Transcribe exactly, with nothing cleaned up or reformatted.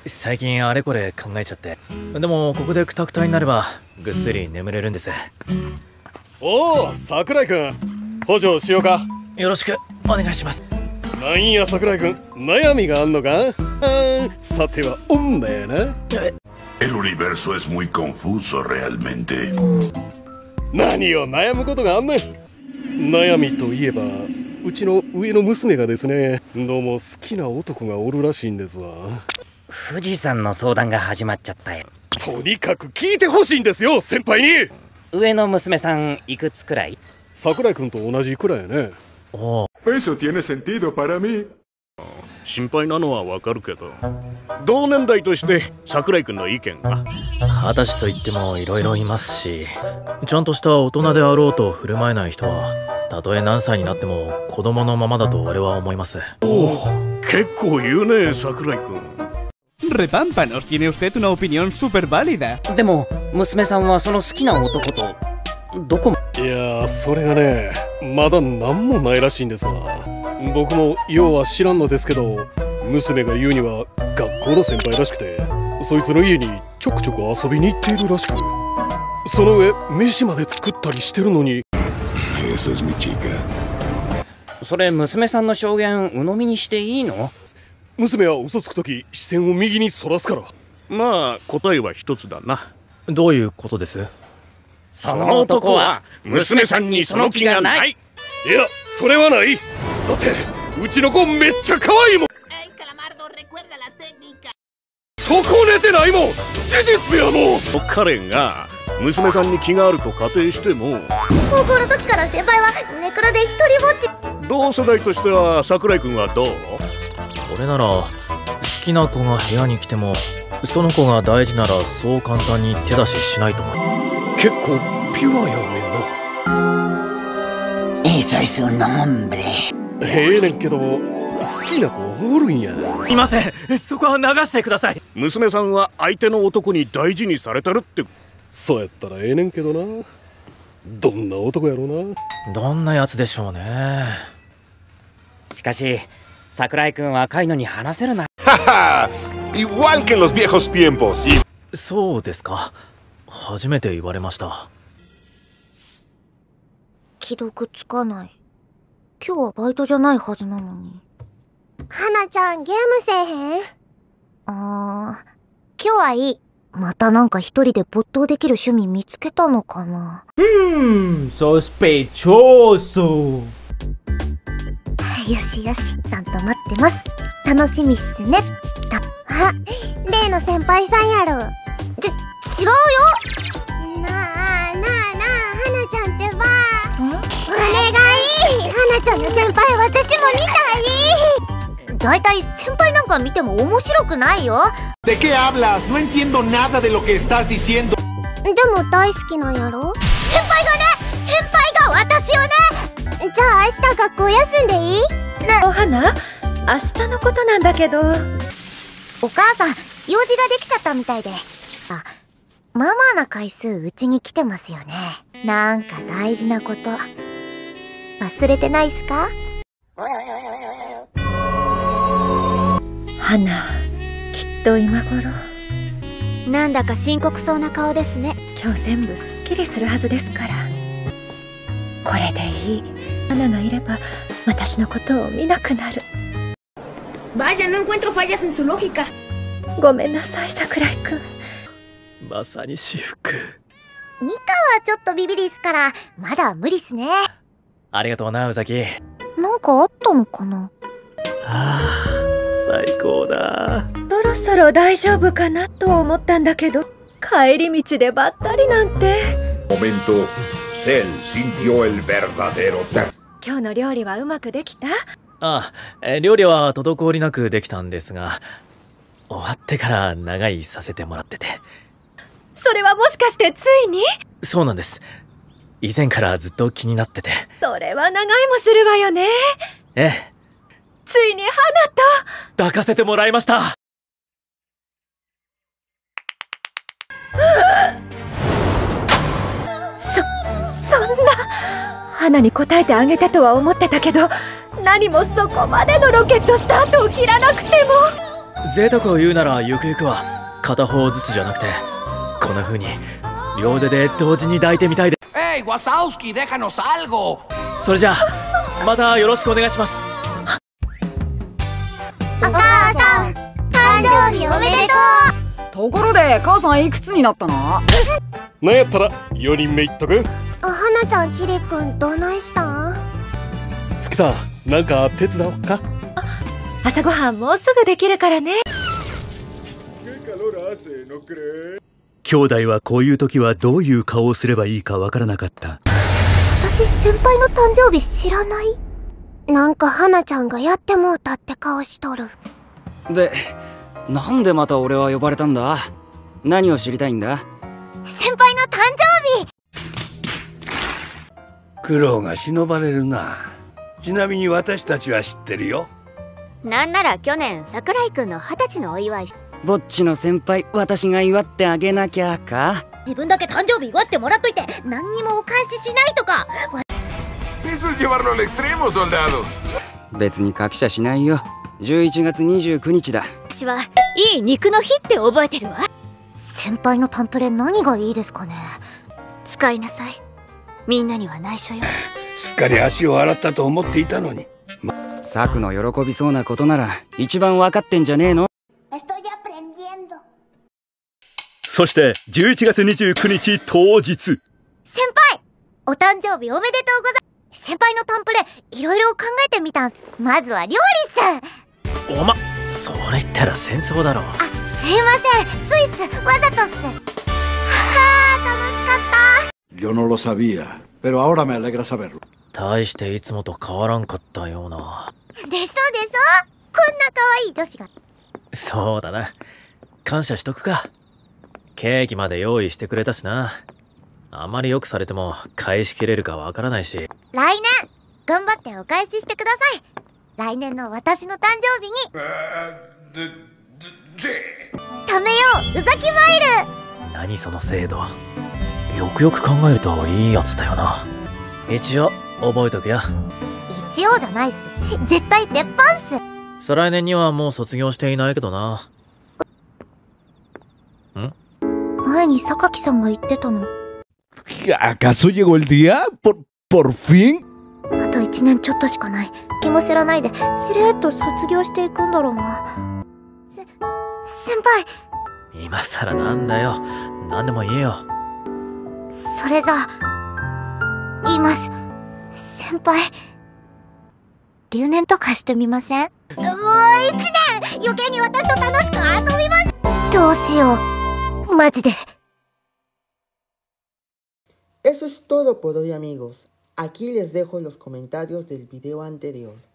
最近あれこれ考えちゃって。でもここでクタクタになればぐっすり眠れるんです。 おお、桜井くん、補助しようか。 よろしくお願いします。 なんや桜井くん、悩みがあんのか。さては女やな。 El universo es muy confuso realmente。 何を悩むことがあんねん。悩みといえば、うちの上の娘がですね、どうも好きな男がおるらしいんですわ。 富士山の相談が始まっちゃったよ。 とにかく聞いてほしいんですよ、先輩に。 上の娘さんいくつくらい？ 桜井君と同じくらいやね。 おお。 Eso tiene sentido para mí。 心配なのはわかるけど、同年代として桜井君の意見は？ 二十歳と言ってもいろいろいますし、ちゃんとした大人であろうと振る舞えない人はたとえ何歳になっても子供のままだと俺は思います。 おお、結構言うね、桜井君。 Repámpanos, tiene usted una opinión súper válida。 でも娘さんはその好きな男とどこも。 いやー、それがね、まだ何もないらしいんですわ。僕もようは知らんのですけど、娘が言うには学校の先輩らしくて、そいつの家にちょくちょく遊びに行っているらしく、その上飯まで作ったりしてるのに。 それ娘さんの証言鵜呑みにしていいの？ 娘は嘘つくとき視線を右にそらすから。 まあ答えは一つだな。 どういうことです？ その男は娘さんにその気がない。 いや、それはない。だってうちの子めっちゃ可愛いもん。そこ寝てないもん、事実やもん。 彼が娘さんに気があると仮定しても、 高校の時から先輩はネクラで一人ぼっち。 同世代としては桜井君はどう？ 俺なら好きな子が部屋に来てもその子が大事ならそう簡単に手出ししないと思う。 結構ピュアやねんな。 Eso es un hombre。 ええねんけど好きな子おるんや。 いません、そこは流してください。 娘さんは相手の男に大事にされてるって。 そうやったらええねんけどな。どんな男やろうな。 どんなやつでしょうね。 しかし桜井君は若いのに話せるな。 Igual que en los viejos tiempos。 そうですか。初めて言われました。 既読つかない。今日はバイトじゃないはずなのに。花ちゃんゲームせえへん？あー、今日はいい。またなんか一人で没頭できる趣味見つけたのかな。 Hmm, sospechoso。 よしよし、ちゃんと待ってます。楽しみっすね。あ、例の先輩さんやろ。ち、違うよ。なあなあなあ、花ちゃんってば。お願い、花ちゃんの先輩私も見たい。だいたい先輩なんか見ても面白くないよ。 ¿De qué hablas? No entiendo nada de lo que estás diciendo。 でも大好きなんやろ。先輩がね、先輩が私をね。じゃあ明日学校休んでいい？ お花、明日のことなんだけど。 お母さん、用事ができちゃったみたいで。あ、まあまあな回数うちに来てますよね。なんか大事なこと忘れてないっすか？ 花、きっと今頃。 なんだか深刻そうな顔ですね。 今日全部すっきりするはずですから。これでいい。花がいれば私のことを見なくなる。 Vaya, no encuentro fallas en su lógica。 ごめんなさい、桜井くん。 まさに至福。 ミカはちょっとビビリっすからまだ無理っすね。 ありがとうな、宇崎。 なんかあったのかな。 はあ、最高だ。 そろそろ大丈夫かなと思ったんだけど、帰り道でばったりなんて。 Momento, Cell sintió el verdadero terror。 今日の料理はうまくできた？ ああ、料理は滞りなくできたんですが、終わってから長居させてもらってて。 それはもしかしてついに？ そうなんです。以前からずっと気になってて。 それは長居もするわよね。 ええ。 ついに花と抱かせてもらいました。 そ、そんな。花に応えてあげたとは思ってたけど、何もそこまでのロケットスタートを切らなくても。 贅沢を言うならゆくゆくは片方ずつじゃなくてこんな風に両腕で同時に抱いてみたいで。 Hey, Wazowski, déjanos algo. それじゃあまたよろしくお願いします。 お母さん誕生日おめでとう。 ところで母さんいくつになったの？ なんやったらよにんめいっとく。 お花ちゃんキリくんどないしたん？ 月さんなんか手伝おうか。 朝ごはんもうすぐできるからね。 兄弟はこういう時はどういう顔をすればいいかわからなかった。 私先輩の誕生日知らない？なんか花ちゃんがやってもうたって顔しとる。 で、なんでまた俺は呼ばれたんだ？何を知りたいんだ？ 先輩の誕生日。 苦労が忍ばれるな。ちなみに私たちは知ってるよ。 なんなら去年桜井くんの二十歳のお祝い。 ぼっちの先輩、私が祝ってあげなきゃか？ 自分だけ誕生日祝ってもらっといて何にもお返ししないとか。 Eso es llevarlo al extremo, soldado. 別に隠しゃしないよ。じゅういちがつにじゅうくにちだ。 私はいい肉の日って覚えてるわ。先輩のタンプレ何がいいですかね。使いなさい。みんなには内緒よ。 すっかり足を洗ったと思っていたのに。ま、 サクの喜びそうなことなら一番分かってんじゃねえの？ そしてじゅういちがつにじゅうくにち当日。先輩お誕生日おめでとうございます。先輩のタンプレいろいろ考えてみたん。まずは料理っす。 おま、それ言ったら戦争だろ。 あ、すいません、ついっす、わざとっす。はは、楽しかった。 Yo no lo sabía, pero ahora me alegra saberlo. 大していつもと変わらんかったような。 でしょでしょ、こんな可愛い女子が。 そうだな、感謝しとくか。ケーキまで用意してくれたしな。あまりよくされても返しきれるかわからないし。 来年頑張ってお返ししてください。来年の私の誕生日に貯めよう、うざきマイル。 何その制度。よくよく考えるといいやつだよな。一応覚えとくよ。 一応じゃないっす、絶対鉄板っす。 再来年にはもう卒業していないけどな。ん？ 前に榊さんが言ってたの。 ¿Acaso llegó el día? ¿Por, por fin? あといちねんちょっとしかない。気も知らないでしれっと卒業していくんだろうな。せ、先輩。 今さらなんだよ。何でも言えよ。 それじゃ言います。先輩、留年とかしてみません？もういちねん余計に私と楽しく遊びます。どうしよう、マジで。 Eso es todo por hoy, amigos. Aquí les dejo los comentarios del video anterior.